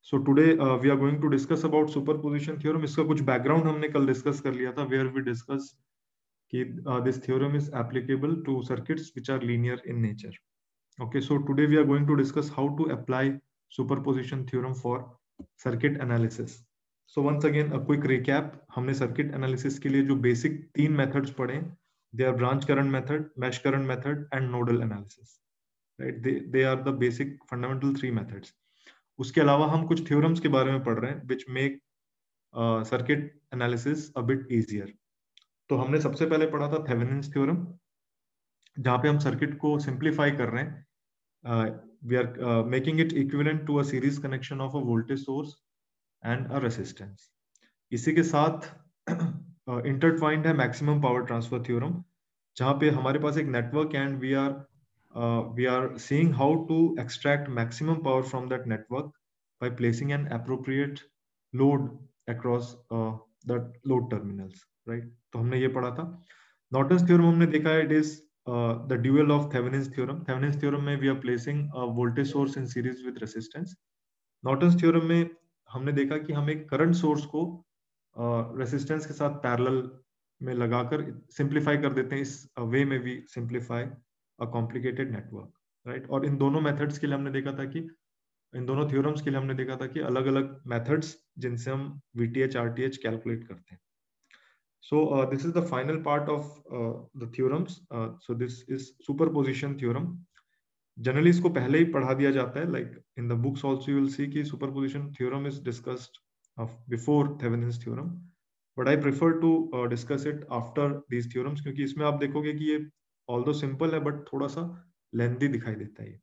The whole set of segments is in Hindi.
So today we are going to discuss about superposition theorem. इसका कुछ background हमने कल discuss कर लिया था, where we discussed कि this theorem is applicable to circuits which are linear in nature. Okay, so today we are going to discuss how to apply superposition theorem for circuit analysis. So once again a quick recap. हमने circuit analysis के लिए जो basic तीन methods पढ़े, they are branch current method, mesh current method, and nodal analysis. Right? They are the basic fundamental three methods. उसके अलावा हम कुछ थ्योरम्स के बारे में पढ़ रहे हैं which make circuit analysis a bit easier. तो हमने सबसे पहले पढ़ा था थेवेनिन्स थ्योरम, जहां पे हम सर्किट को सिंप्लीफाई कर रहे हैं. We are making it equivalent to a series connection of a voltage source and a resistance. इसी के साथ इंटरट्वाइंड है मैक्सिमम पावर ट्रांसफर थ्योरम, जहां पे हमारे पास एक network and we are seeing how to extract maximum power from that network by placing an appropriate load across the load terminals, right? तो हमने ये पढ़ा था. Norton's theorem हमने देखा है, it is the dual of Thevenin's theorem. Thevenin's theorem में we are placing a voltage source in series with resistance. Norton's theorem में हमने देखा कि हम एक current source को resistance के साथ parallel में लगाकर simplify कर देते हैं. इस way में we simplify a complicated network, right? और इन दोनों methods के लिए हमने देखा था कि इन दोनों theorems के लिए हमने देखा था कि अलग-अलग methods जिनसे हम VTH, RTH calculate करते हैं. So this is the final part of the theorems. So this is superposition theorem. Generally इसको पहले ही पढ़ा दिया जाता है. Like in the books also you will see कि superposition theorem is discussed before Thevenin's theorem. But I prefer to discuss it after these theorems, क्योंकि इसमें आप देखोगे कि ये although simple है but थोड़ा सा lengthy दिखाई देता है.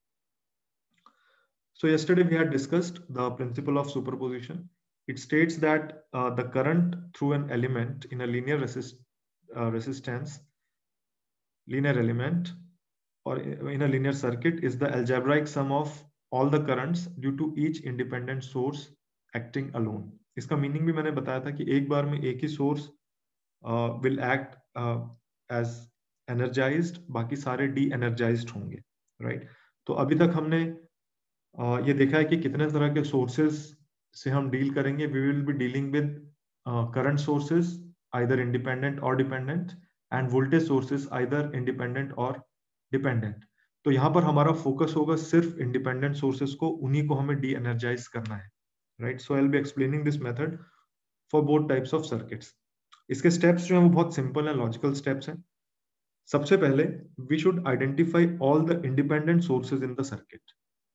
So yesterday we had discussed the principle of superposition. It states that the current through an element in a linear resistance, linear element, or in a linear circuit is the algebraic sum of all the currents due to each independent source acting alone. इसका मीनिंग भी मैंने बताया था कि एक बार में एक ही source will act as energized, बाकी सारे de-energized होंगे, right? तो अभी तक हमने ये देखा है कि कितने तरह के सोर्सेस से हम डील करेंगे. We will be dealing with current sources either independent or dependent and voltage sources either independent or dependent. तो यहाँ पर हमारा फोकस होगा सिर्फ इंडिपेंडेंट सोर्सेस को, उन्हीं को हमें de-energize करना है, right? So I'll be explaining this method for both types of circuits. इसके स्टेप्स जो हैं वो बहुत सिंपल हैं, लॉजिकल स्टेप्स हैं. सबसे पहले we should identify all the independent sources in the circuit.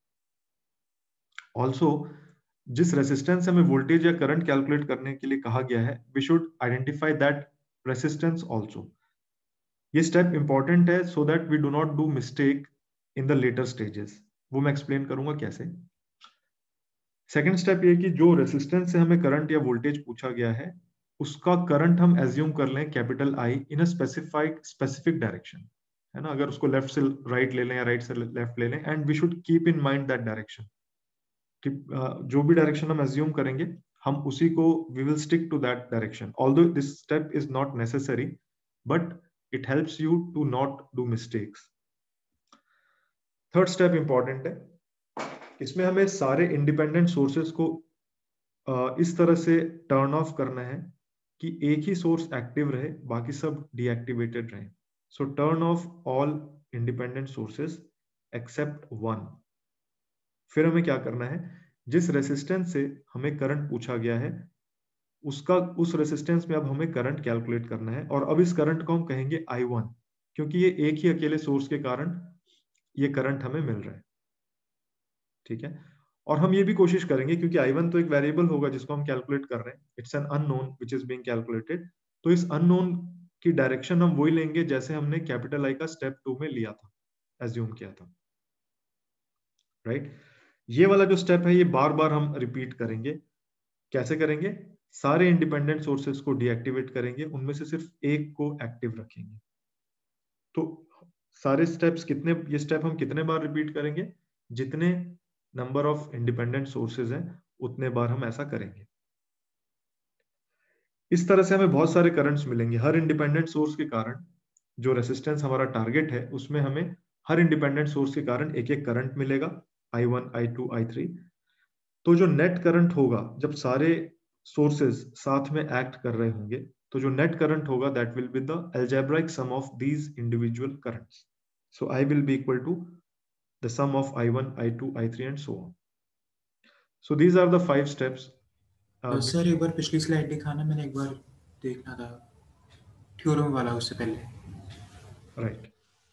Also जिस रेसिस्टेंस से हमें वोल्टेज या करंट कैलकुलेट करने के लिए कहा गया है, we should identify that resistance also. ये स्टेप इंपॉर्टेंट है so that we do not do mistake in the later stages. वो मैं एक्सप्लेन करूंगा कैसे. सेकेंड स्टेप ये कि जो रेसिस्टेंस से हमें करंट या वोल्टेज पूछा गया है, उसका करंट हम एज्यूम कर लें capital I in a specific direction, है ना. अगर उसको लेफ्ट से राइट ले लें या राइट से लेफ्ट ले लें, and we should keep in mind that direction. जो भी डायरेक्शन हम एज्यूम करेंगे, हम उसी को we will stick to that direction. Although this step is not necessary, but it helps you to not do mistakes. Third step important है. इसमें हमें सारे इंडिपेंडेंट सोर्सेस को इस तरह से टर्न ऑफ करना है कि एक ही सोर्स एक्टिव रहे, बाकी सब डीएक्टिवेटेड रहे. So turn off all independent sources except one. फिर हमें क्या करना है, जिस रेसिस्टेंस से हमें करंट पूछा गया है, उस रेसिस्टेंस में अब हमें करंट कैलकुलेट करना है. और अब इस करंट को हम कहेंगे I1, क्योंकि ये एक ही अकेले सोर्स के कारण ये करंट हमें मिल रहा है. ठीक है. और हम ये भी कोशिश करेंगे, क्योंकि I1 तो एक वेरिएबल होगा जिसको हम कैलकुलेट कर रहे हैं, it's an unknown which is being calculated. तो इस अननोन की डायरेक्शन हम वही लेंगे जैसे हमने कैपिटल आई का स्टेप 2 में लिया था, एज्यूम किया था, राइट? ये वाला जो स्टेप है ये बार बार हम रिपीट करेंगे. कैसे करेंगे? सारे इंडिपेंडेंट सोर्सेस को डीएक्टिवेट करेंगे, उनमें से सिर्फ एक को एक्टिव रखेंगे. तो सारे स्टेप्स कितने, ये स्टेप हम कितने बार रिपीट करेंगे? जितने नंबर ऑफ इंडिपेंडेंट सोर्सेज हैं उतने बार हम ऐसा करेंगे. इस तरह से हमें बहुत सारे करंट्स मिलेंगे. हर इंडिपेंडेंट सोर्स के कारण, जो रेसिस्टेंस हमारा टारगेट है, उसमें हमें हर इंडिपेंडेंट सोर्स के कारण एक एक करंट मिलेगा, I1, I2, I3. तो जो नेट करंट होगा जब सारे सोर्सेस साथ में एक्ट कर रहे होंगे, तो जो नेट करंट होगा that will be the algebraic sum of these individual currents. So I will be equal to the sum of I1, I2, I3 and so on. So these are the 5 steps. Sir एक बार पिछली स्लाइड दिखाना, मैंने एक बार देखना था थ्योरम वाला उससे पहले. Right.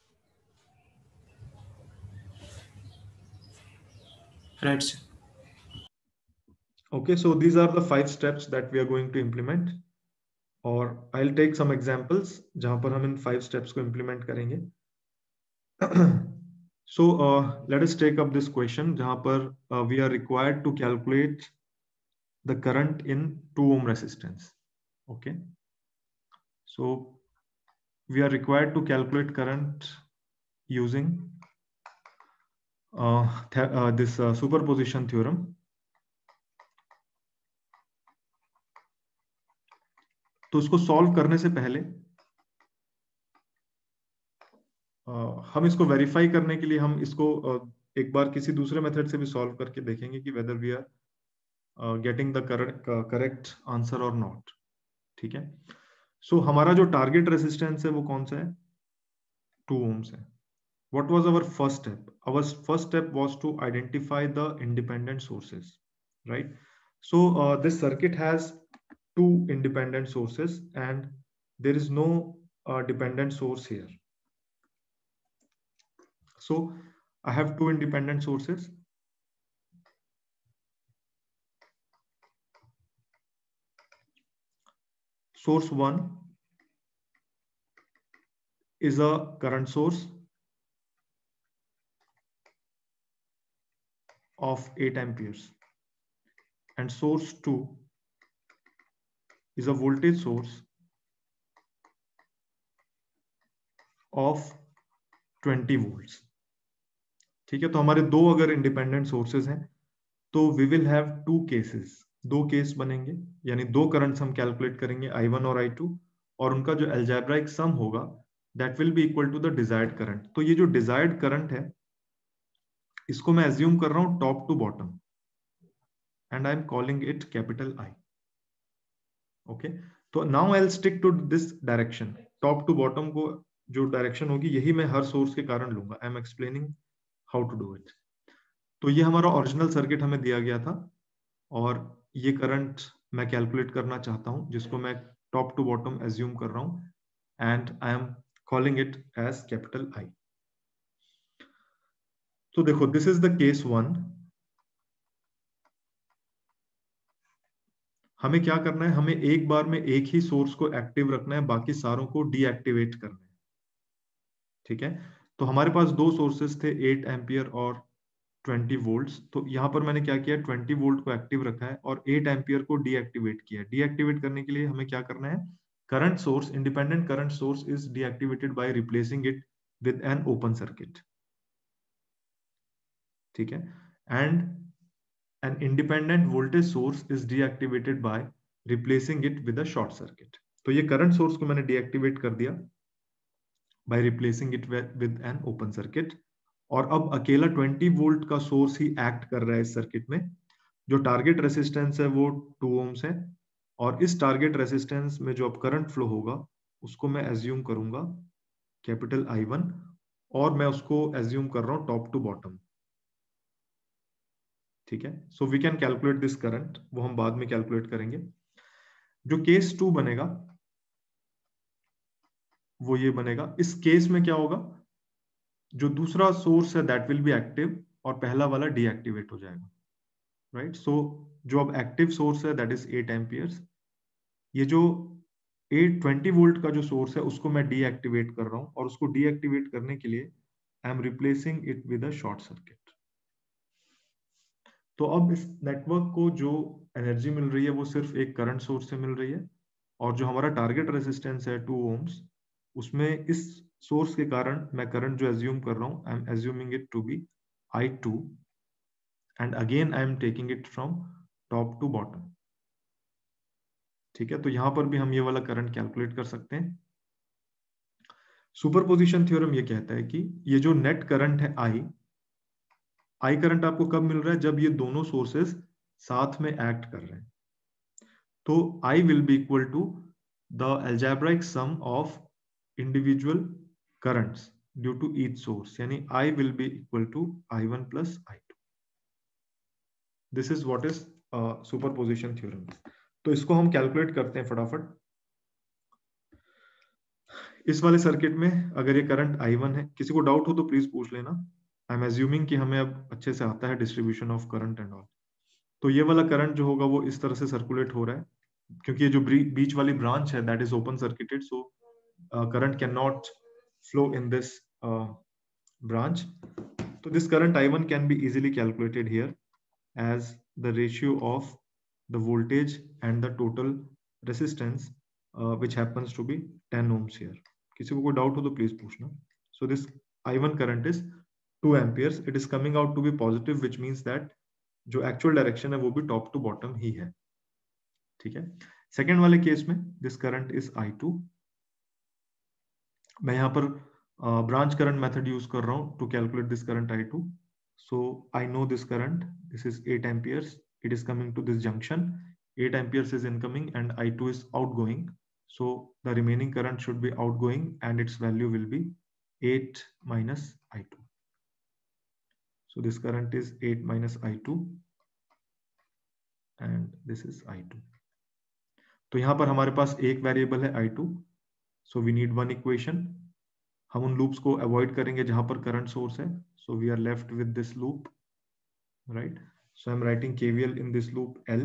Right, sir. Okay, so these are the 5 steps that we are going to implement. और I'll take some examples जहां पर हम इन 5 steps को implement करेंगे. So let us take up this question जहां पर we are required to calculate the current in 2 ohm resistance. Okay, so we are required to calculate current using this superposition theorem. तो उसको सॉल्व करने से पहले हम इसको वेरीफाई करने के लिए हम इसको एक बार किसी दूसरे मेथड से भी सॉल्व करके देखेंगे कि whether we are getting the correct answer और नॉट. ठीक है. सो हमारा जो टारगेट रेजिस्टेंस है वो कौन सा है? 2 ohms है. What was our first step? Our first step was to identify the independent sources, right? So this circuit has 2 independent sources and there is no dependent source here. So I have 2 independent sources. Source 1 is a current source of 8 amperes and source 2 is a voltage source of 20 volts. ठीक है. तो हमारे 2 अगर इंडिपेंडेंट सोर्सेज हैं तो we will have 2 cases, 2 case बनेंगे, यानी 2 करंट्स हम कैलकुलेट करेंगे I1 और I2 और उनका जो algebraic सम होगा that will be equal to the desired current. तो ये जो डिजायर्ड करंट है इसको मैं एज्यूम कर रहा हूं top to bottom and I am calling it capital I. Okay. तो now I will stick to this direction. Top to bottom को जो डायरेक्शन होगी यही मैं हर सोर्स के कारण लूंगा. I am explaining how to do it. तो ये हमारा ओरिजिनल सर्किट हमें दिया गया था और ये करंट मैं कैलकुलेट करना चाहता हूं जिसको मैं टॉप टू बॉटम एज्यूम कर रहा हूं and I am calling it as capital I. तो देखो दिस इज द केस 1. हमें क्या करना है? हमें एक बार में एक ही सोर्स को एक्टिव रखना है, बाकी सारों को डीएक्टिवेट करना है. ठीक है. तो हमारे पास 2 सोर्सेस थे 8 एम्पियर और 20 वोल्ट्स. तो यहां पर मैंने क्या किया? 20 वोल्ट को एक्टिव रखा है और 8 एम्पियर को डीएक्टिवेट किया. डीएक्टिवेट करने के लिए हमें क्या करना है? Current source, independent current source is deactivated by replacing it with an open circuit. ठीक है. And an independent voltage source is deactivated by replacing it with a short circuit. तो ये करंट सोर्स को मैंने डीएक्टिवेट कर दिया by replacing it with an open circuit. और अब अकेला 20 वोल्ट का सोर्स ही एक्ट कर रहा है इस सर्किट में. जो टारगेट रेसिस्टेंस है वो 2 ohms है और इस टारगेट रेसिस्टेंस में जो अब करंट फ्लो होगा उसको मैं एज्यूम करूंगा कैपिटल I1 और मैं उसको एज्यूम कर रहा हूं टॉप टू बॉटम. ठीक है. So we can calculate this current, वो हम बाद में कैलकुलेट करेंगे. जो केस 2 बनेगा वो ये बनेगा. इस केस में क्या होगा? जो दूसरा सोर्स है दैट विल बी एक्टिव और पहला वाला डीएक्टिवेट हो जाएगा. राइट. सो जो अब एक्टिव सोर्स है दैट इज 8 एम्पियर्स. ये जो 820 वोल्ट का जो सोर्स है उसको मैं डीएक्टिवेट कर रहा हूं और उसको डीएक्टिवेट करने के लिए I am replacing it with a short circuit. तो अब इस नेटवर्क को जो एनर्जी मिल रही है वो सिर्फ एक करंट सोर्स से मिल रही है और जो हमारा टारगेट रेजिस्टेंस है 2 ohms उसमें इस सोर्स के कारण मैं करंट जो एज्यूम कर रहा हूं I am assuming it to be I2 and again I am taking it from top to bottom. ठीक है. तो यहां पर भी हम ये वाला करंट कैलकुलेट कर सकते हैं. सुपरपोजिशन थ्योरम ये कहता है कि ये जो नेट करंट है I करंट आपको कब मिल रहा है? जब ये दोनों सोर्सेस साथ में एक्ट कर रहे हैं, तो I will be equal to the algebraic sum of individual currents due to each source, यानी I will be equal to I1 plus I2. This is what is superposition theorem. तो इसको हम कैलकुलेट करते हैं फटाफट। इस वाले सर्किट में अगर ये करंट I1 है, किसी को डाउट हो तो प्लीज पूछ लेना। आई एम एज्यूमिंग कि हमें अब अच्छे से आता है distribution of current and all. तो ये वाला करंट जो होगा वो इस तरह से सर्कुलेट हो रहा है, क्योंकि ये जो बीच वाली ब्रांच है that is open circuited, so current can not flow in this branch. So this current I1 can be easily calculated here as the ratio of the voltage and the total resistance, which happens to be 10 ohms here. किसी को कोई डाउट हो तो प्लीज पूछना। So this I1 current is 2 amperes. It is coming out to be positive, which means that जो actual direction है वो भी top to bottom ही है। ठीक है। सेकेंड वाले केस में this current is I2. मैं यहाँ पर branch current method use कर रहा हूँ to calculate this current I2. So I know this current, this is 8 amperes. It is coming to this junction. 8 amperes is incoming and I2 is outgoing. So the remaining current should be outgoing and its value will be 8 minus I2. So this current is 8 minus I2 and this is I2. तो यहाँ पर हमारे पास एक वेरिएबल है I2. So we need one equation. हम उन लूप्स को अवॉइड करेंगे जहां पर करंट सोर्स है, so we are left with this loop, right. So I am writing KVL in this loop L।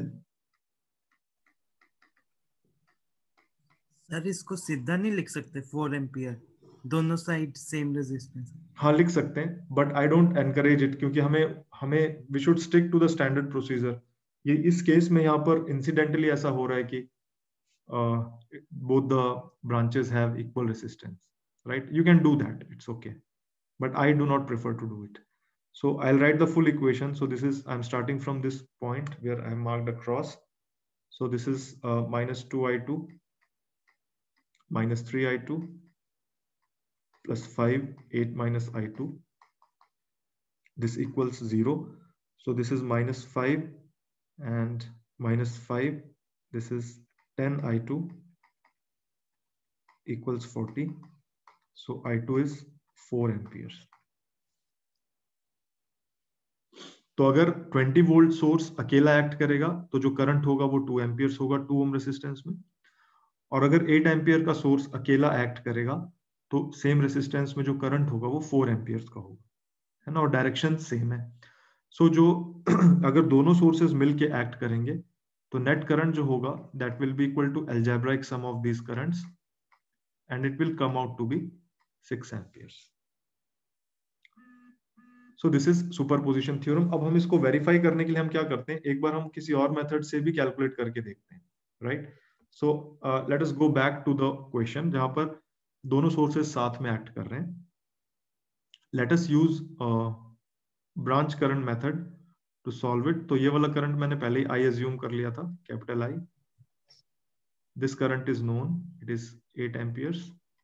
Sir इसको सीधा नहीं लिख सकते 4 एम्पियर, दोनों साइड सेम रेजिस्टेंस। हाँ लिख सकते हैं, but I don't encourage it, क्योंकि हमें we should stick to the standard procedure. ये इस केस में यहाँ पर इंसिडेंटली ऐसा हो रहा है कि both the branches have equal resistance, right? You can do that, it's okay, but I do not prefer to do it. So I'll write the full equation. So this is, I'm starting from this point where I marked a cross. So this is minus 2I2 minus 3I2 plus 5, 8 minus I2. This equals 0. So this is minus 5 and minus 5. This is 10I2 equals 40. So I2 is 4 amperes. तो अगर 20 वोल्ट सोर्स अकेला एक्ट करेगा तो जो करंट होगा वो 2 एम्पियर्स होगा 2 ओम रेसिस्टेंस में, और अगर 8 एम्पियर का सोर्स अकेला एक्ट करेगा तो सेम रेसिस्टेंस में जो करंट होगा वो 4 एम्पियर्स का होगा, है ना, और डायरेक्शन सेम है। सो जो अगर दोनों सोर्सेज मिलके एक्ट करेंगे तो नेट करंट जो होगा that will be equal to algebraic sum of these currents and it will come out to be 6 amperes. So this is superposition theorem. अब हम इसको वेरीफाई करने के लिए हम क्या करते हैं, एक बार हम किसी और मेथड से भी कैलकुलेट करके देखते हैं, right. So let us go back to the question जहां पर दोनों सोर्सेज साथ में एक्ट कर रहे हैं। Let us use branch current method to solve it. तो ये वाला करंट मैंने पहले ही आई एज्यूम कर लिया था, capital I. This current is known, it is 8 amperes.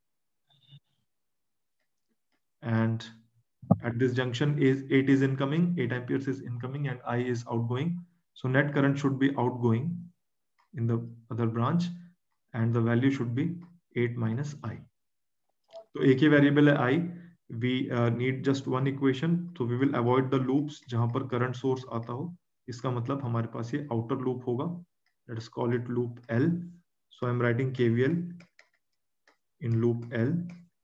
And at this junction is 8 is incoming, 8 amperes is incoming and I is outgoing. So net current should be outgoing in the other branch and the value should be 8 minus I. तो एक ही वेरिएबल है I. We need just one equation. So we will avoid the loops जहां पर current source आता हो। इसका मतलब हमारे पास ये outer loop होगा. Let us call it loop L. So I'm writing KVL in loop L.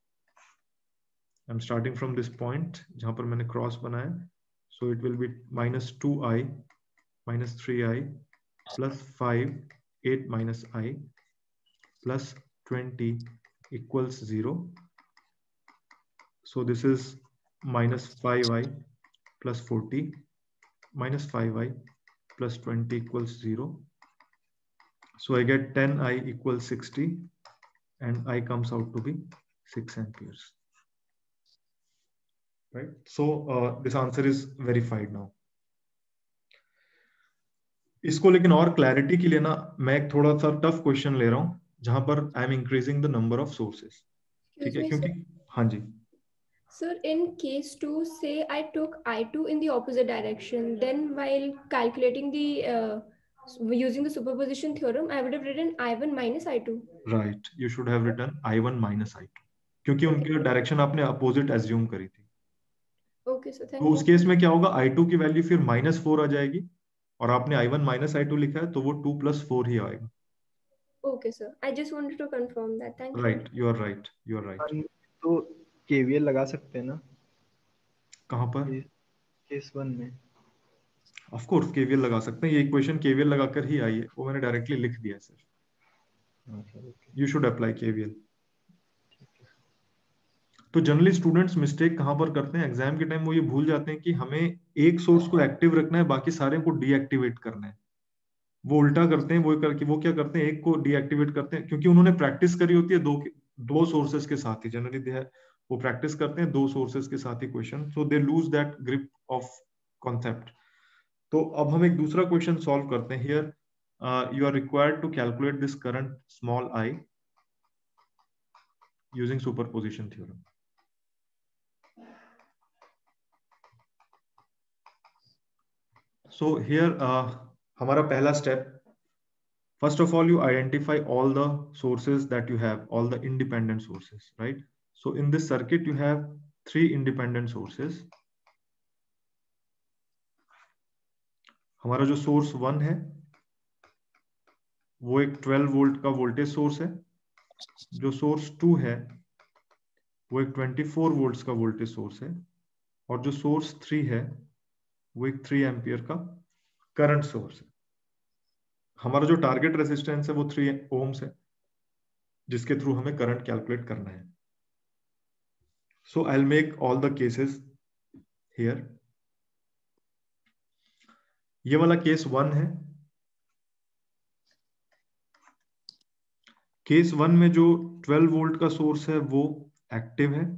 I'm starting from this point जहां पर मैंने क्रॉस बनाया, so it will be minus 2I minus 3I plus 5, 8 minus I plus 20 equals 0. So this is minus 5I plus 40 minus 5I plus 20 equals 0. So I get 10I equals 60 and I comes out to be 6 amperes. Right, so this answer is verified now. इसको लेकिन और क्लैरिटी के लिए ना मैं एक थोड़ा सा टफ क्वेश्चन ले रहा हूं जहां पर I am increasing the number of sources, ठीक है, क्योंकि हाँ जी Sir, in case 2, say I took I2 in the opposite direction, then while calculating the using the superposition theorem, I would have written I1 minus I2. Right, you should have written I1 minus I2, क्योंकि उनकी डायरेक्शन आपने अपोजिट एज्यूम करी थी। Okay, sir, thank तो उस you. केस में क्या होगा, I2 की वैल्यू फिर -4 आ जाएगी, और आपने I1 माइनस I2 लिखा है तो वो 2 + 4 ही आएगा। Okay, sir, I just wanted to confirm that. Thank you. Right, you are right, you are right. तो केवीएल लगा सकते हैं ना कहाँ पर? केस 1 में? ऑफ कोर्स केवीएल लगा सकते हैं, ये इक्वेशन केवीएल लगाकर ही आई है, वो मैंने डायरेक्टली लिख दिया है sir. You should apply KVL. तो जनरली स्टूडेंट्स मिस्टेक कहां पर करते हैं एग्जाम के टाइम, वो ये भूल जाते हैं कि हमें एक सोर्स को एक्टिव रखना है, बाकी सारे को डीएक्टिवेट करना है। वो उल्टा करते हैं, वो क्या करते हैं, एक को डीएक्टिवेट करते हैं, क्योंकि उन्होंने प्रैक्टिस करी होती है दो सोर्सेस के साथ ही। जनरली वो प्रैक्टिस करते हैं 2 सोर्सेस के साथ ही question, so they lose that grip of concept. तो अब हम एक दूसरा क्वेश्चन सॉल्व करते हैं। Here you are required to calculate this current small I using superposition theorem. So here हमारा पहला step, first of all you identify all the sources that you have, all the independent sources, right? So in this circuit you have 3 independent sources. हमारा जो सोर्स 1 है वो एक 12 वोल्ट का वोल्टेज सोर्स है, जो सोर्स 2 है वो एक 24 वोल्ट्स का वोल्टेज सोर्स है, और जो सोर्स 3 है वो एक 3 एम्पियर का करंट सोर्स है। हमारा जो टारगेट रेजिस्टेंस है वो 3 ओम्स है, जिसके थ्रू हमें करंट कैलकुलेट करना है। So I will make all the cases here. ये वाला केस 1 है। केस 1 में जो 12 वोल्ट का सोर्स है वो एक्टिव है,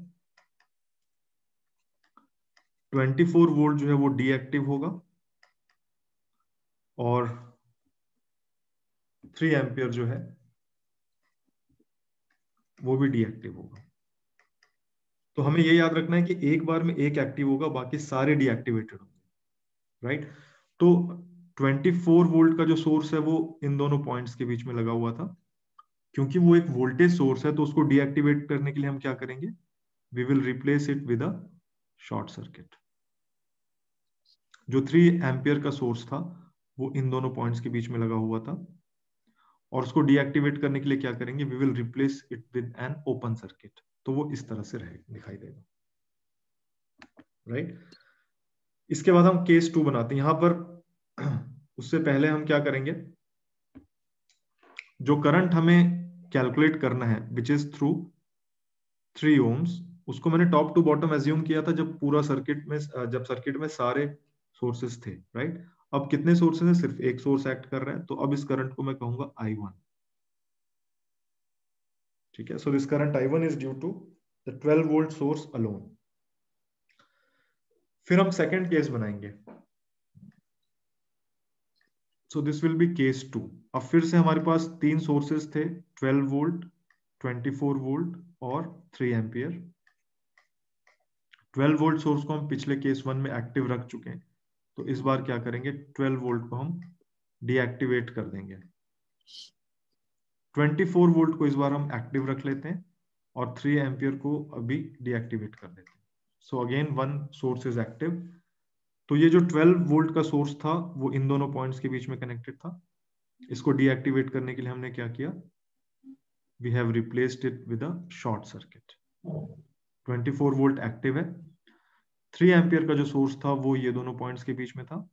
24 वोल्ट जो है वो डीएक्टिव होगा, और 3 एम्पियर जो है वो भी डीएक्टिव होगा। तो हमें ये याद रखना है कि एक बार में एक एक्टिव होगा, बाकी सारे डीएक्टिवेटेड होंगे, राइट? तो 24 वोल्ट का जो सोर्स है वो इन दोनों पॉइंट्स के बीच में लगा हुआ था। क्योंकि वो एक वोल्टेज सोर्स है तो उसको डीएक्टिवेट करने के लिए हम क्या करेंगे, we will replace it with a short circuit. जो 3 एम्पियर का सोर्स था वो इन दोनों पॉइंट्स के बीच में लगा हुआ था, और उसको डीएक्टिवेट करने के लिए क्या करेंगे, we will replace it with an open circuit. तो वो इस तरह से दिखाई देगा, राइट? इसके बाद हम केस 2 बनाते हैं। यहां पर उससे पहले हम क्या करेंगे, जो करंट हमें कैलकुलेट करना है विच इज थ्रू 3 ओम्स, उसको मैंने टॉप टू बॉटम एज्यूम किया था जब सर्किट में सारे सोर्सेस थे, राइट? अब कितने सोर्सेस हैं, सिर्फ एक सोर्स एक्ट कर रहा है, तो अब इस करंट को मैं कहूंगा I1। ठीक है, so this current I1 is due to the 12 volt source alone. फिर हम सेकंड केस बनाएंगे, so this will be case 2। अब फिर से हमारे पास 3 सोर्सेस थे, 12 वोल्ट, 24 वोल्ट और 3 एम्पियर। 12 वोल्ट सोर्स को हम पिछले केस 1 में एक्टिव रख चुके हैं, तो इस बार क्या करेंगे, 12 वोल्ट को हम डीएक्टिवेट कर देंगे। 24 वोल्ट को इस बार हम एक्टिव रख लेते हैं, और 3 एम्पियर को अभी डीएक्टिवेट कर देते हैं। So again 1 source is active. तो ये जो 12 वोल्ट का सोर्स था वो इन दोनों पॉइंट्स के बीच में कनेक्टेड था। इसको डीएक्टिवेट करने के लिए हमने क्या किया, we have replaced it with a short circuit. 24 volt active है, 3 एम्पियर का जो सोर्स था वो ये दोनों पॉइंट्स के बीच में था,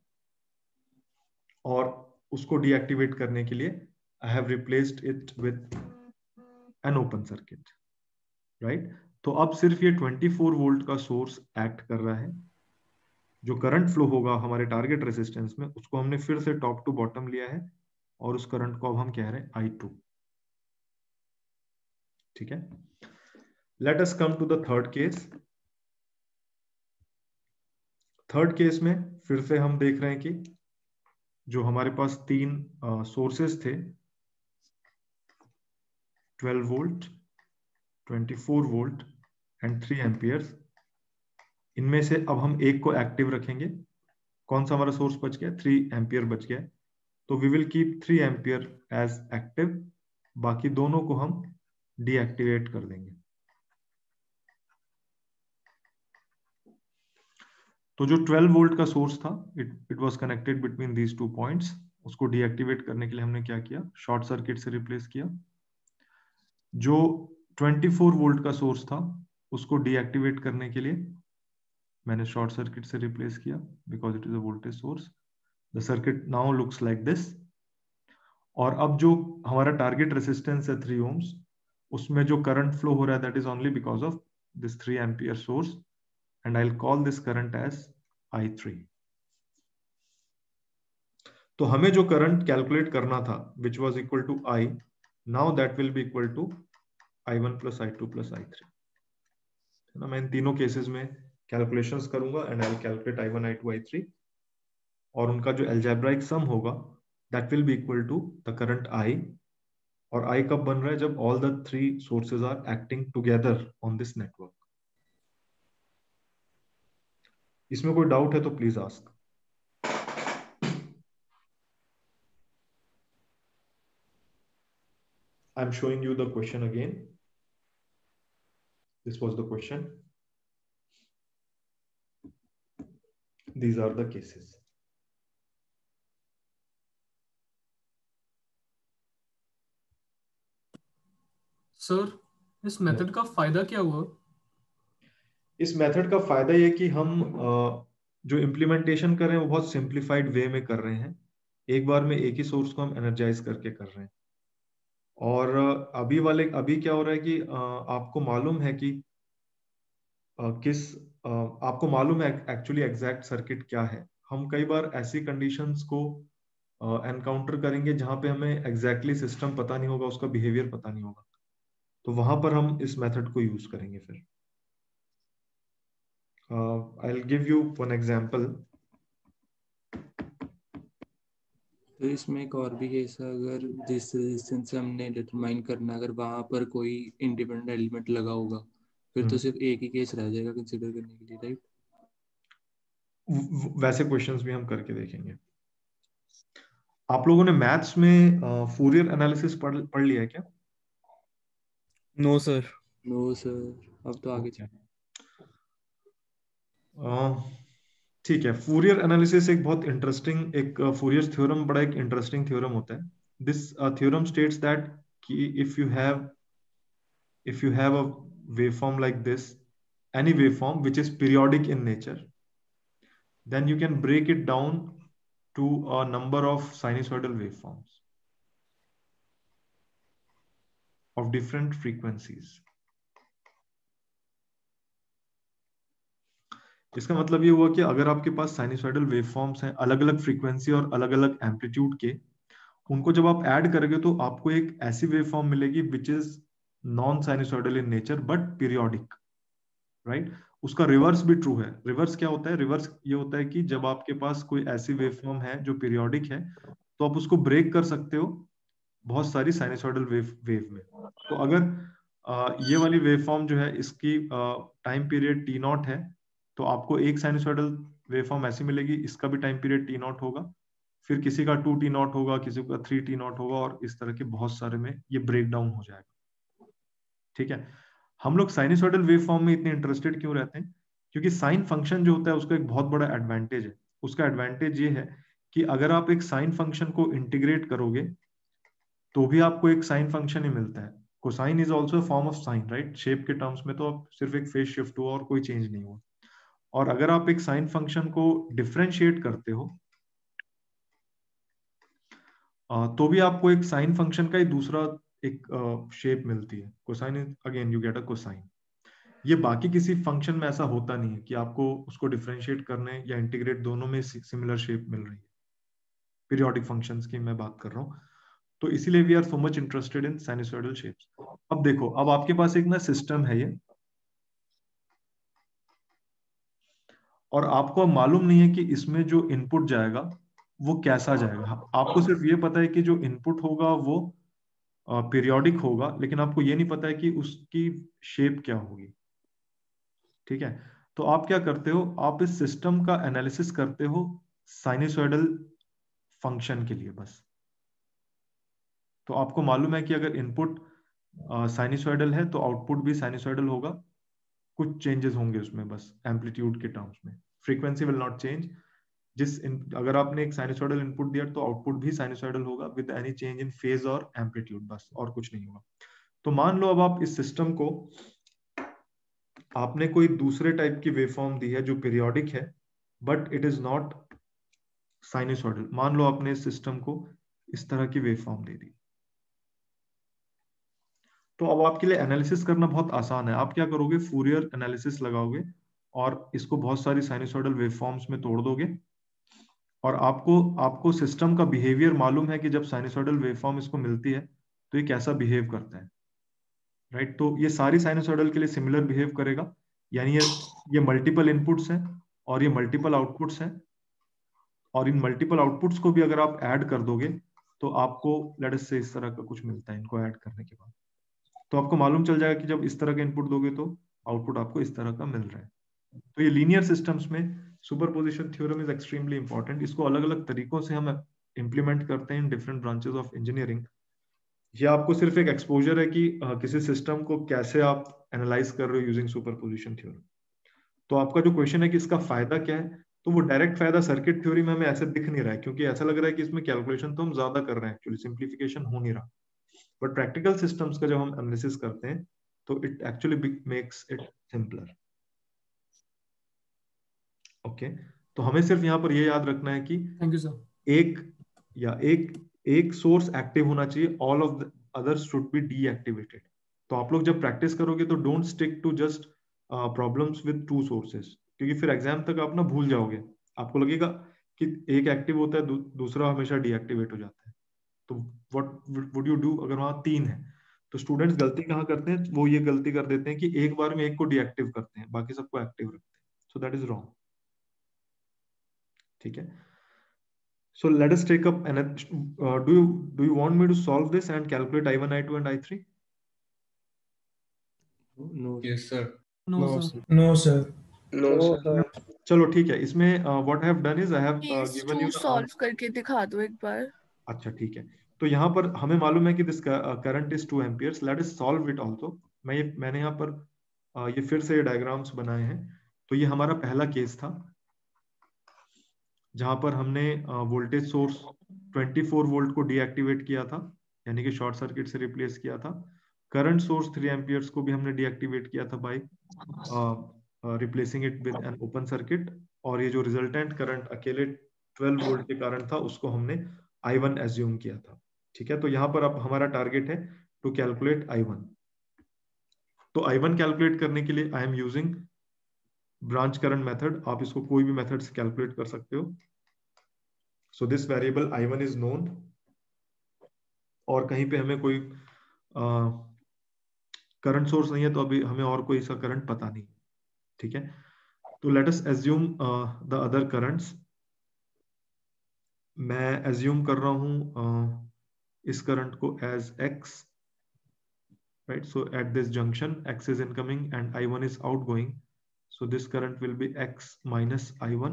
और उसको डीएक्टिवेट करने के लिए I have replaced it with an open circuit, right? तो अब सिर्फ ये 24 वोल्ट का सोर्स एक्ट कर रहा है। जो करंट फ्लो होगा हमारे टारगेट रेजिस्टेंस में, उसको हमने फिर से टॉप टू बॉटम लिया है, और उस करंट को अब हम कह रहे हैं I2। ठीक है, let us come to the third case. Third case में फिर से हम देख रहे हैं कि जो हमारे पास 3 सोर्सेस थे, 12 वोल्ट, 24 वोल्ट एंड 3 एम्पियर्स, इनमें से अब हम एक को एक्टिव रखेंगे। कौन सा हमारा सोर्स बच गया? 3 एम्पियर बच गया। तो we will keep 3 ampere as active, बाकी दोनों को हम डीएक्टिवेट कर देंगे। तो जो 12 वोल्ट का सोर्स था, it was connected between these 2 points, उसको डीएक्टिवेट करने के लिए हमने क्या किया? शॉर्ट सर्किट से रिप्लेस किया। जो 24 वोल्ट का सोर्स था उसको डीएक्टिवेट करने के लिए मैंने शॉर्ट सर्किट से रिप्लेस किया, because it is a voltage source. The circuit now looks like this. और अब जो हमारा टारगेट रेसिस्टेंस है 3 ohms, उसमें जो करंट फ्लो हो रहा है that is only because of this 3 ampere source, and I'll call this current as I3. तो हमें जो करंट कैलकुलेट करना था which was equal to I, now that will be equal to I1 plus I2 plus I3. है ना? मैं इन तीनों केसेस में कैलकुलेशंस करूंगा and I'll calculate I1, I2, I3, और उनका जो algebraic sum होगा that will be equal to the current I. और I कब बन रहा है? जब all the 3 sources are acting together on this network. इसमें कोई डाउट है तो please ask. I am showing you the question again. This was the question, these are the cases. Sir, इस मेथड का फायदा क्या हुआ? इस मेथड का फायदा ये कि हम जो इम्प्लीमेंटेशन कर रहे हैं वो बहुत सिंप्लीफाइड वे में कर रहे हैं। एक बार में एक ही सोर्स को हम एनर्जाइज करके कर रहे हैं। और अभी क्या हो रहा है कि आपको मालूम है कि आपको मालूम है एक्चुअली एग्जैक्ट सर्किट क्या है। हम कई बार ऐसी कंडीशंस को एनकाउंटर करेंगे जहां पे हमें एग्जैक्टली सिस्टम पता नहीं होगा, उसका बिहेवियर पता नहीं होगा, तो वहां पर हम इस मेथड को यूज करेंगे। फिर I'll give you one example. तो इसमें एक और भी केस है, अगर जिस रेजिस्टेंस से हमने डिटरमाइन करना, अगर वहां पर कोई इंडिपेंडेंट एलिमेंट लगा होगा, फिर तो सिर्फ एक ही केस रह जाएगा कंसीडर करने के लिए, राइट? वैसे क्वेश्चंस भी हम करके देखेंगे। आप लोगों ने मैथ्स में फूरियर एनालिसिस पढ़ लिया है क्या? No sir. नो सर, अब तो आगे ठीक है। फूरियर एनालिसिस एक बहुत इंटरेस्टिंग, एक फूरियर थ्योरम बड़ा एक इंटरेस्टिंग थ्योरम होता है। दिस थ्योरम स्टेट्स दैट कि if you have a waveform like this, any waveform which is periodic in nature, then you can break it down to a number of sinusoidal waveforms of different frequencies. इसका मतलब ये हुआ कि अगर आपके पास साइनसॉइडल वेवफॉर्म्स हैं अलग अलग फ्रीक्वेंसी और अलग अलग एम्पलीट्यूड के, उनको जब आप ऐड करोगे तो आपको एक ऐसी वेवफॉर्म मिलेगी which is non sinusoidal in nature but periodic, right? उसका रिवर्स भी ट्रू है। रिवर्स क्या होता है? रिवर्स ये होता है कि जब आपके पास कोई ऐसी वेवफॉर्म है जो पीरियोडिक है, तो आप उसको ब्रेक कर सकते हो बहुत सारी साइनसॉइडल वेव में। तो अगर ये वाली वेवफॉर्म जो है इसकी टाइम पीरियड टी नॉट है, तो आपको एक साइनसॉइडल वेवफॉर्म ऐसी मिलेगी, इसका भी टाइम पीरियड टी नॉट होगा, फिर किसी का 2 टी नॉट होगा, किसी का 3 टी नॉट होगा, और इस तरह के बहुत सारे में ये ब्रेक डाउन हो जाएगा। ठीक है। हम लोग साइनसॉइडल वेवफॉर्म में इतने इंटरेस्टेड क्यों रहते हैं? क्योंकि साइन फंक्शन जो होता है उसका एक बहुत बड़ा एडवांटेज है। उसका एडवांटेज ये है कि अगर आप एक साइन फंक्शन को इंटीग्रेट करोगे तो भी आपको एक साइन फंक्शन ही मिलता है। Cosine is also form of sine, right? Shape के टर्म्स में तो आप सिर्फ एक फेज शिफ्ट हुआ और कोई चेंज नहीं हुआ। और अगर आप एक साइन फंक्शन को डिफरेंशिएट करते हो तो भी आपको एक साइन फंक्शन का ही दूसरा एक शेप मिलती है। Cosine, again you get a cosine. ये बाकी किसी फंक्शन में ऐसा होता नहीं है कि आपको उसको डिफरेंशिएट करने या इंटीग्रेट दोनों में सिमिलर शेप मिल रही है। पीरियोडिक फंक्शंस की मैं बात कर रहा हूँ। तो इसीलिए we are so much interested in sinusoidal shapes. अब देखो, अब आपके पास एक ना सिस्टम है ये, और आपको अब मालूम नहीं है कि इसमें जो इनपुट जाएगा वो कैसा जाएगा। आपको सिर्फ ये पता है कि जो इनपुट होगा वो पीरियोडिक होगा, लेकिन आपको ये नहीं पता है कि उसकी शेप क्या होगी। ठीक है। तो आप क्या करते हो, आप इस सिस्टम का एनालिसिस करते हो साइनसॉइडल फंक्शन के लिए बस। तो आपको मालूम है कि अगर इनपुट साइनसॉइडल है तो आउटपुट भी साइनसॉइडल होगा, कुछ चेंजेस होंगे उसमें बस एम्पलीट्यूड के टर्म्स में, फ्रीक्वेंसी विल नॉट चेंज। अगर आपने एक साइनसॉइडल इनपुट दिया तो आउटपुट भी साइनसॉइडल होगा with any change in phase और एम्पलीट्यूड, बस और कुछ नहीं होगा। तो मान लो अब आप इस सिस्टम को, आपने कोई दूसरे टाइप की वेवफॉर्म दी है जो पीरियोडिक है but it is not sinusoidal. मान लो आपने इस सिस्टम को इस तरह की वेवफॉर्म दे दी, तो अब आपके लिए एनालिसिस करना बहुत आसान है। आप क्या करोगे, फूरियर एनालिसिस लगाओगे और इसको बहुत सारी साइनसॉइडल वेवफॉर्म्स में तोड़ दोगे, और आपको सिस्टम का बिहेवियर मालूम है कि जब साइनसॉइडल वेवफॉर्म इसको मिलती है तो ये कैसा बिहेव करता है, राइट। तो ये सारी साइनसॉइडल के लिए सिमिलर बिहेव करेगा, यानी ये मल्टीपल इनपुट्स हैं और ये मल्टीपल आउटपुट्स हैं, और इन मल्टीपल आउटपुट्स को भी अगर आप ऐड कर दोगे तो आपको लेट अस से इस तरह का कुछ मिलता है इनको ऐड करने के बाद। तो आपको मालूम चल जाएगा कि जब इस तरह का इनपुट दोगे तो आउटपुट आपको इस तरह का मिल रहा है। तो ये लीनियर सिस्टम्स में superposition theorem is extremely important. इसको अलग अलग तरीकों से हम इंप्लीमेंट करते हैं in different branches of engineering. ये आपको सिर्फ एक एक्सपोजर है कि किसी सिस्टम को कैसे आप एनालाइज कर रहे हो यूजिंग सुपरपोजिशन थ्योरम। तो आपका जो क्वेश्चन है कि इसका फायदा क्या है, तो वो डायरेक्ट फायदा सर्किट थ्योरी में हमें ऐसे दिख नहीं रहा है, क्योंकि ऐसा लग रहा है कि इसमें कैलकुलेशन तो हम ज्यादा कर रहे हैं, एक्चुअली सिंप्लीफिकेशन हो नहीं रहा। बट प्रैक्टिकल सिस्टम्स का जब हम एनालिसिस करते हैं तो it actually makes it simpler. Okay, तो हमें सिर्फ यहाँ पर ये याद रखना है कि थैंक यू सर। एक सोर्स एक्टिव होना चाहिए, all of the others should be deactivated. तो आप लोग जब प्रैक्टिस करोगे तो don't stick to just problems with 2 sources, क्योंकि फिर एग्जाम तक आप ना भूल जाओगे, आपको लगेगा कि एक एक्टिव होता है दूसरा हमेशा डीएक्टिवेट हो जाता है। तो व्हाट वुड यू डू अगर वहां 3 है? तो स्टूडेंट्स गलती कहाँ करते हैं, वो ये गलती कर देते हैं कि एक बार में एक को डीएक्टिव करते हैं, बाकी सबको एक्टिव रखते हैं। सो दैट इज रॉन्ग, ठीक है। So let us take up another. Do you want me to solve this and calculate I1, I2, and I3? No. Yes, sir. No No, sir. sir. No sir. No sir. चलो ठीक है, इसमें what I have done is I have case given 2 you the solve करके दिखा दो एक बार। अच्छा ठीक है, तो यहाँ पर हमें मालूम है कि this current is 2 amperes. Let us solve it also. मैंने यहाँ पर ये फिर से डायग्राम्स बनाए हैं। तो ये हमारा पहला केस था जहां पर हमने वोल्टेज सोर्स 24 वोल्ट को डीएक्टिवेट किया था, यानी कि शॉर्ट सर्किट से रिप्लेस किया था। करंट सोर्स 3 एम्पियर्स को भी हमने डीएक्टिवेट किया था by replacing it with an open circuit, और ये जो रिजल्टेंट करंट अकेले 12 वोल्ट के कारण था उसको हमने I1 एज्यूम किया था, ठीक है। तो यहाँ पर अब हमारा टारगेट है टू कैलकुलेट I1। तो I1 कैलकुलेट करने के लिए I am using branch current method. आप इसको कोई भी मेथड से कैलकुलेट कर सकते हो। So this variable I1 is known, और कहीं पे हमें कोई करंट सोर्स नहीं है तो अभी हमें और कोई सा करंट पता नहीं, ठीक है। तो let us assume the other currents. मैं एज्यूम कर रहा हूं इस करंट को as X, right? So at this junction X is incoming and I1 is outgoing, so this current will be X minus I1.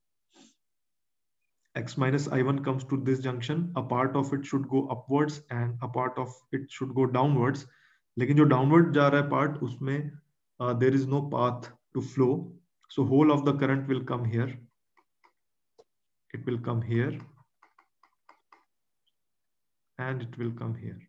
X minus I1 comes to this junction, a part of it should go upwards and a part of it should go downwards. लेकिन जो downward जा रहा है part, उसमें there is no path to flow, so whole of the current will come here. It will come here and it will come here.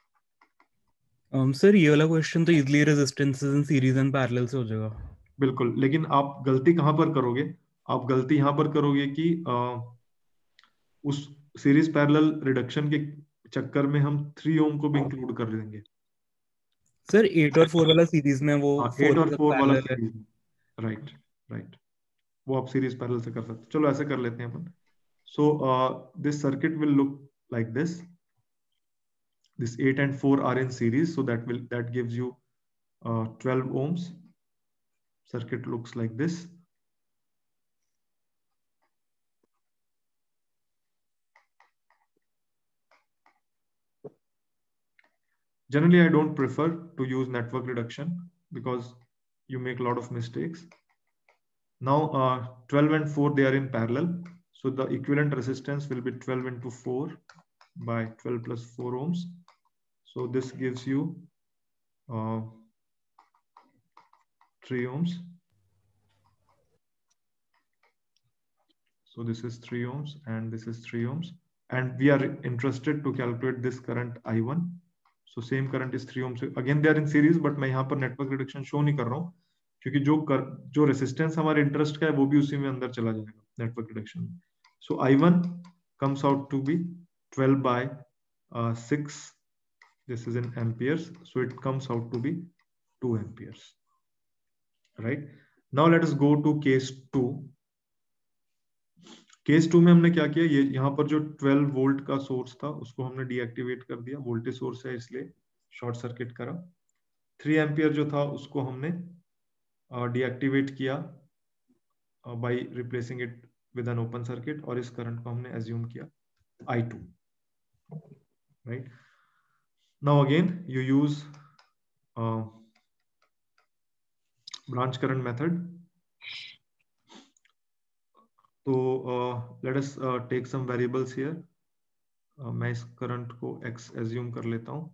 Sir ये वाला क्वेश्चन तो easily resistances in series and parallel से हो जाएगा। बिल्कुल, लेकिन आप गलती कहां पर करोगे? आप गलती यहां पर करोगे कि उस सीरीज पैरेलल रिडक्शन के चक्कर में हम 3 ओम को भी इंक्लूड कर देंगे। सर 8 और 4 वाला सीरीज में वो 8 और 4 वाला पैरेलल है। सीरीज, राइट, वो आप सीरीज पैरेलल से कर सकते। चलो ऐसे कर लेते हैं अपन। So this circuit will look like this 8 and 4 are in series, so that gives you 12 ohms. Circuit looks like this. Generally, I don't prefer to use network reduction because you make a lot of mistakes. Now 12 and 4, they are in parallel. So the equivalent resistance will be 12 into 4 by 12 plus 4 ohms. So this gives you 3 ohms. So this is 3 ohms and this is 3 ohms. And we are interested to calculate this current I1. So same current is 3 ohms. Again, they are in series, but मैं यहाँ पर network reduction show नहीं कर रहा हूँ, क्योंकि जो resistance हमारे interest का है वो भी उसी में अंदर चला जाएगा network reduction. So I1 comes out to be 12 by 6. This is in amperes. So it comes out to be 2 amperes. Right? Now let us go to case 2. Case 2 में हमने क्या किया, ये यहाँ पर जो 12 वोल्ट का सोर्स था उसको हमने डीएक्टिवेट कर दिया, वोल्टेज सोर्स है इसलिए शॉर्ट सर्किट करा। 3 एम्पियर जो था उसको हमने डीएक्टिवेट किया by replacing it with an open circuit, और इस करंट को हमने एज्यूम किया I2, right. Now again you use branch current method. तो let us take some variables here. मैं इस करंट को x एज्यूम कर लेता हूं।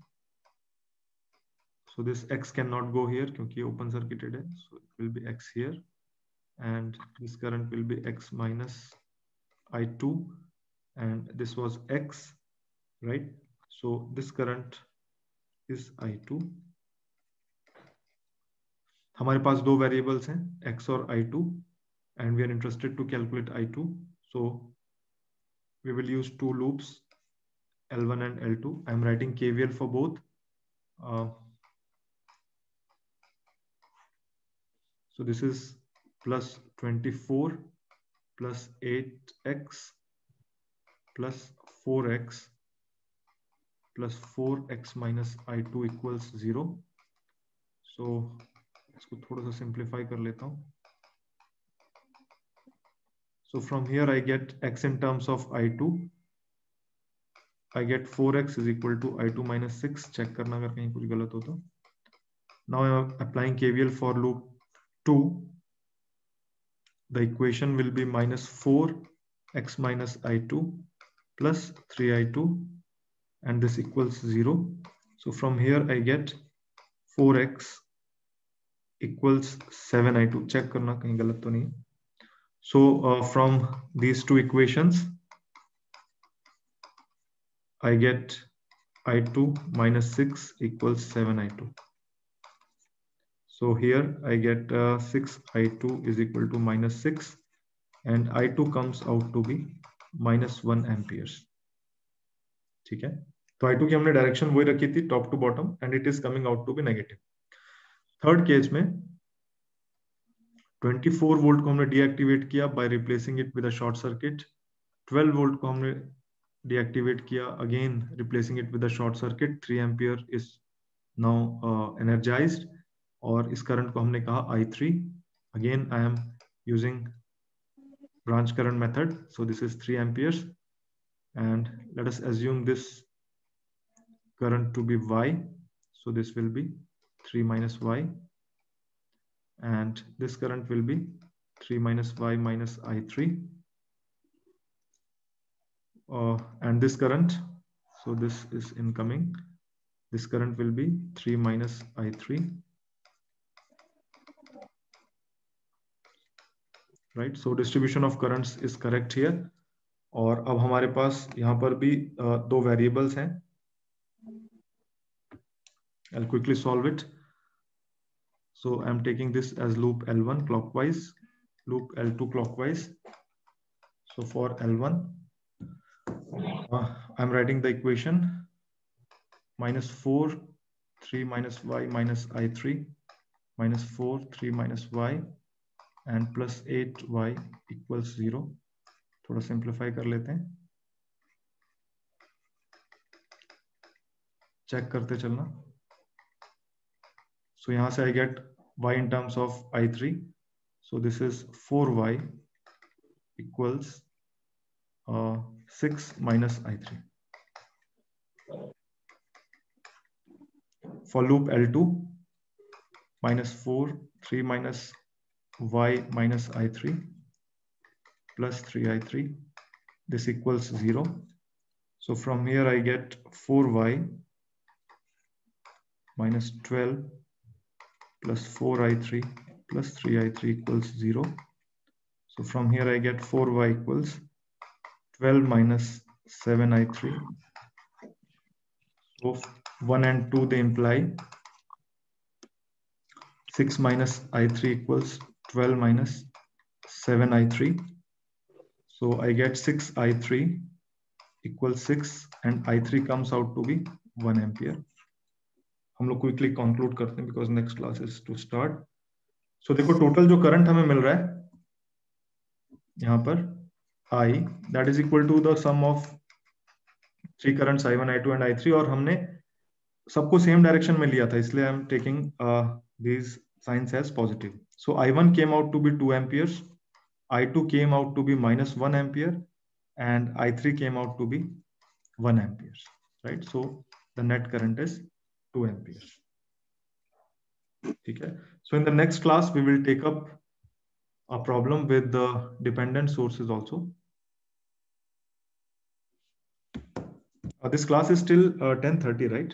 So this x can not go here क्योंकि ओपन सर्किटेड है, so it will be x here and this current will be x minus I2 and this was x, right? So this current is I2. हमारे पास दो वेरिएबल्स हैं x और I2 and we are interested to calculate I2. So we will use two loops, L1 and L2. I am writing KVL for both. So this is plus 24 plus 8x plus 4x plus 4x minus I2 equals 0. So इसको थोड़ा सा simplify कर लेता हूँ. So from here I get x in terms of I2. I get 4x is equal to I2 minus 6. Check करना अगर कहीं कुछ गलत हो तो. Now I am applying KVL for loop 2. The equation will be minus 4x minus I2 plus 3I2 and this equals 0. So from here I get 4x equals 7I2. Check करना कहीं गलत तो नहीं. So from these two equations, I get I2 minus 6 equals 7I2. So here I get 6I2 is equal to minus 6 and I2 comes out to be minus 1 amperes. ठीक है, तो I2 की हमने डायरेक्शन वही रखी थी top to bottom and it is coming out to be negative. Third case में 24 वोल्ट को हमने डीएक्टिवेट किया by replacing it with a short circuit. 12 volt को हमने डीएक्टिवेट किया again replacing it with a short circuit. 3 ampere is now energized और इस करंट को हमने कहा I3। Again I am using branch current method, so this is 3 amperes and let us assume this current to be Y, so this will be 3 minus Y and this current will be 3 minus Y minus I3 and this current, so this is incoming, this current will be 3 minus I3, right? So distribution of currents is correct here। और अब हमारे पास यहाँ पर भी दो variables हैं। I'll quickly solve it। So I'm taking this as loop L1 clockwise, loop L2 clockwise. So for L1, I'm writing the equation minus 4, 3 minus Y minus I3, minus 4, 3 minus Y and plus 8Y equals 0. थोड़ा simplify कर लेते हैं, check करते चलना। So यहाँ से I get Y in terms of I3. So this is 4Y equals 6 minus I3. For loop L2, minus 4, 3 minus y minus I3 plus 3I3. This equals 0. So from here I get 4y minus 12 plus 4I3 plus 3I3 equals 0. So from here I get 4y equals 12 minus 7I3. So 1 and 2 they imply 6 minus I3 equals 12 minus 7I3. So I get 6I3 equals 6 and I3 comes out to be 1 ampere. हम लोग क्विकली कंक्लूड करते हैं because next class is to start. So देखो टोटल जो करंट हमें मिल रहा है यहाँ पर I that is equal to the sum of 3 currents I1, I2 and I3 और हमने सबको सेम डायरेक्शन में लिया था इसलिए I am taking these signs as positive. So I1 came out to be 2 amperes, I2 came out to be minus 1 ampere and I3 came out to be 1 amperes, right? So the net current is 2 amperes. Okay. So in the next class, we will take up a problem with the dependent sources also. This class is till 10:30, right?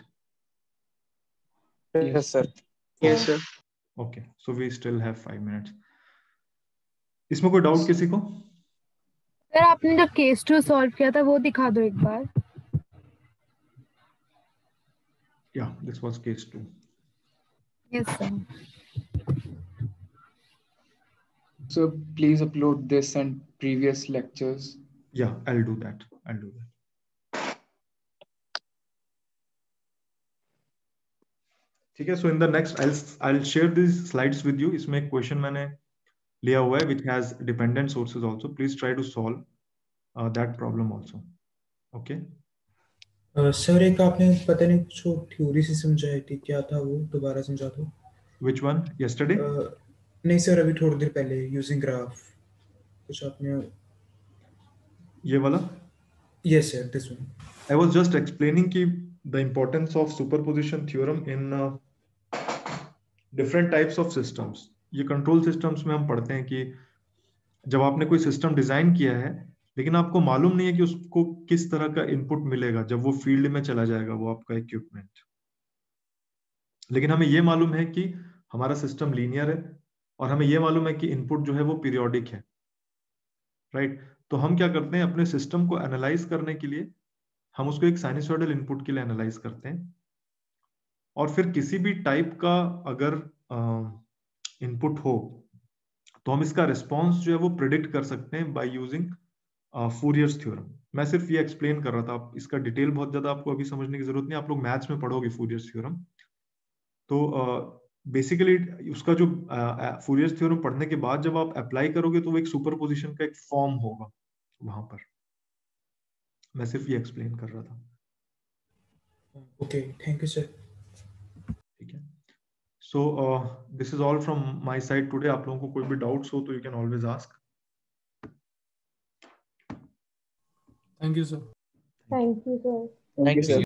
Yes, sir. Yes, sir. Okay. So we still have 5 minutes. इसमें कोई डाउट किसी को? सर आपने जो केस 2 सॉल्व किया था वो दिखा दो एक बार. Yeah, this was case 2. Yes, sir. So please upload this and previous lectures. Yeah, I'll do that. ठीक है. So in the next, I'll share these slides with you. इसमें एक question मैंने लिया हुआ है which has dependent sources also. Please try to solve that problem also. Okay. Sir एक आपने पता नहीं कुछ थ्योरी से समझाई थी, क्या था वो, दोबारा समझा दो. Which one? Yesterday? नहीं सर, अभी थोड़ी देर पहले यूजिंग ग्राफ कुछ आपने. ये वाला? Yes sir, this one. I was just explaining कि the importance of superposition theorem in different types of systems. ये कंट्रोल सिस्टम्स में हम पढ़ते हैं कि जब आपने कोई सिस्टम डिजाइन किया है लेकिन आपको मालूम नहीं है कि उसको किस तरह का इनपुट मिलेगा जब वो फील्ड में चला जाएगा वो आपका इक्विपमेंट, लेकिन हमें ये मालूम है कि हमारा सिस्टम लीनियर है और हमें ये मालूम है कि इनपुट जो है वो पीरियोडिक है, राइट? तो हम क्या करते हैं, अपने सिस्टम को एनालाइज करने के लिए हम उसको एक साइनसॉइडल इनपुट के लिए एनालाइज करते हैं और फिर किसी भी टाइप का अगर इनपुट हो तो हम इसका रिस्पॉन्स जो है वो प्रिडिक्ट कर सकते हैं बाय यूजिंग फूरियर्स थ्योरम. मैं सिर्फ ये एक्सप्लेन कर रहा था, आप इसका डिटेल बहुत ज्यादा आपको अभी समझने की जरूरत नहीं, आप लोग मैथ्स में पढ़ोगे फूरियर्स थ्योरम. तो बेसिकली उसका जो फूरियर्स थ्योरम पढ़ने के बाद जब आप अप्लाई करोगे तो वो एक सुपरपोजिशन का एक फॉर्म होगा वहां पर. मैं सिर्फ ये एक्सप्लेन कर रहा था. Okay, thank you sir. ठीक है. So this is all from my side today. आप लोगों को कोई भी डाउट्स हो तो you can always ask. Thank you, sir. Thank you, sir. Thank you, sir.